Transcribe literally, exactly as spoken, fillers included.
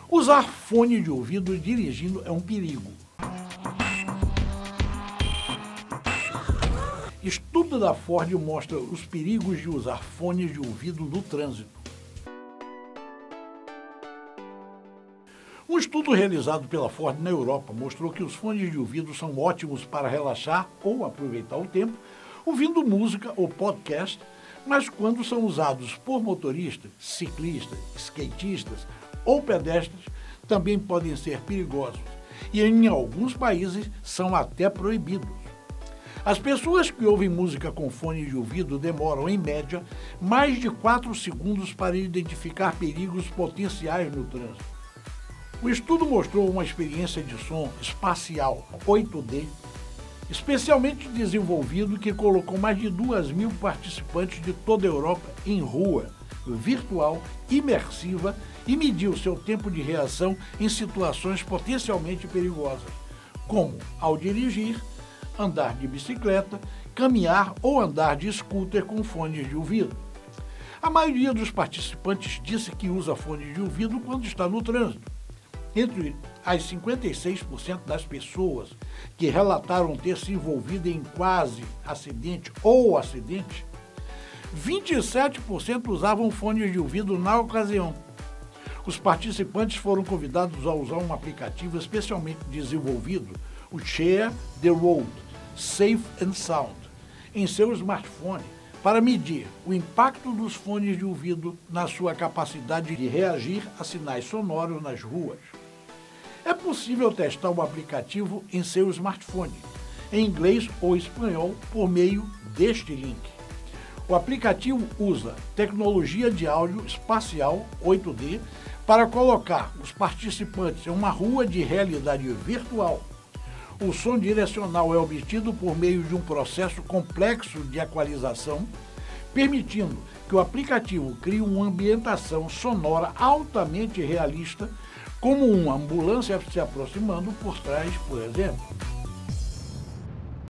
Usar fone de ouvido dirigindo é um perigo. Estudo da Ford mostra os perigos de usar fones de ouvido no trânsito. Um estudo realizado pela Ford na Europa mostrou que os fones de ouvido são ótimos para relaxar ou aproveitar o tempo, ouvindo música ou podcast, mas quando são usados por motoristas, ciclistas, skatistas ou pedestres, também podem ser perigosos e em alguns países são até proibidos. As pessoas que ouvem música com fone de ouvido demoram, em média, mais de quatro segundos para identificar perigos potenciais no trânsito. O estudo mostrou uma experiência de som espacial oito D, especialmente desenvolvido, que colocou mais de duas mil participantes de toda a Europa em rua, virtual, imersiva, e mediu seu tempo de reação em situações potencialmente perigosas, como ao dirigir, andar de bicicleta, caminhar ou andar de scooter com fones de ouvido. A maioria dos participantes disse que usa fones de ouvido quando está no trânsito. Entre as cinquenta e seis por cento das pessoas que relataram ter se envolvido em quase acidente ou acidente, vinte e sete por cento usavam fones de ouvido na ocasião. Os participantes foram convidados a usar um aplicativo especialmente desenvolvido, o Share the Road Safe and Sound, em seu smartphone, para medir o impacto dos fones de ouvido na sua capacidade de reagir a sinais sonoros nas ruas. É possível testar o aplicativo em seu smartphone, em inglês ou espanhol, por meio deste link. O aplicativo usa tecnologia de áudio espacial oito D para colocar os participantes em uma rua de realidade virtual. O som direcional é obtido por meio de um processo complexo de equalização, permitindo que o aplicativo crie uma ambientação sonora altamente realista, como uma ambulância se aproximando por trás, por exemplo.